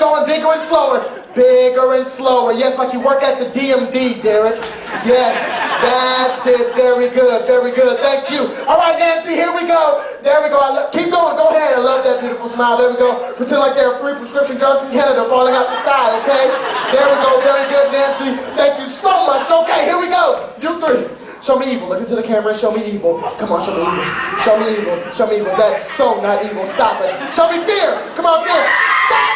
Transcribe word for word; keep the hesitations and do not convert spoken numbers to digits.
going bigger and slower. Bigger and slower. Yes, like you work at the D M D, Derek. Yes, that's it. Very good, very good. Thank you. All right, Nancy, here we go. There we go. I lo- keep going. Go ahead. I love that beautiful smile. There we go. Pretend like there are free prescription drugs from Canada falling out the sky, okay? There we go. Very good, Nancy. Thank you so much. Okay, here we go. You three. Show me evil. Look into the camera and show me evil. Come on, show me evil. Show me evil. Show me evil. That's so not evil. Stop it. Show me fear. Come on, fear.